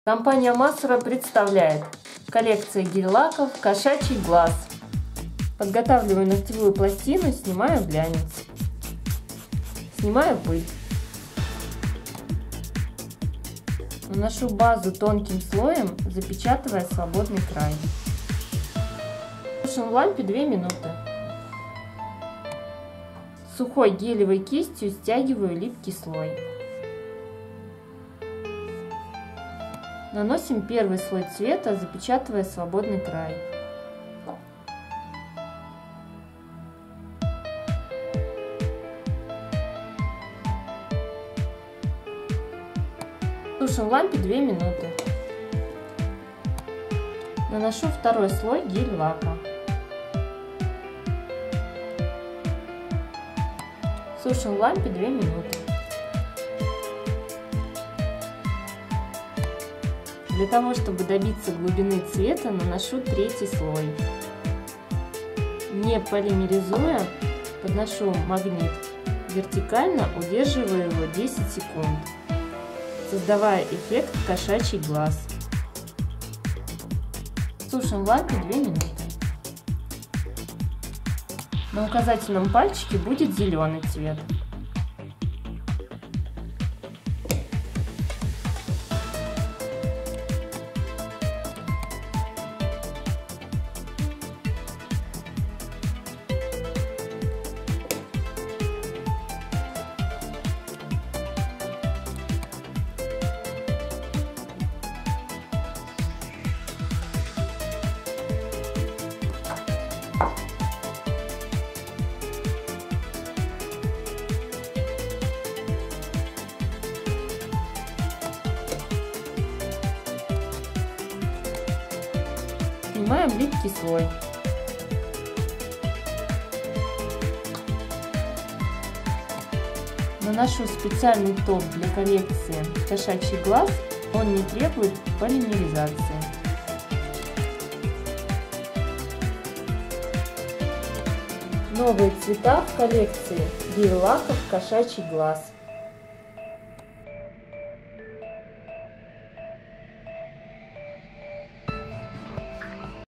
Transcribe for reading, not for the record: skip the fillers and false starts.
Компания Massura представляет коллекция гель-лаков «Кошачий глаз». Подготавливаю ногтевую пластину, снимаю глянец. Снимаю пыль. Наношу базу тонким слоем, запечатывая свободный край. Сушим в лампе 2 минуты. Сухой гелевой кистью стягиваю липкий слой. Наносим первый слой цвета, запечатывая свободный край. Сушим в лампе 2 минуты. Наношу второй слой гель-лака. Сушим в лампе 2 минуты. Для того, чтобы добиться глубины цвета, наношу третий слой. Не полимеризуя, подношу магнит вертикально, удерживаю его 10 секунд, создавая эффект кошачий глаз. Сушим в лампе 2 минуты. На указательном пальчике будет зеленый цвет. Снимаем липкий слой. Наношу специальный топ для коллекции «Кошачий глаз». Он не требует полимеризации. Новые цвета в коллекции гель-лаков «Кошачий глаз».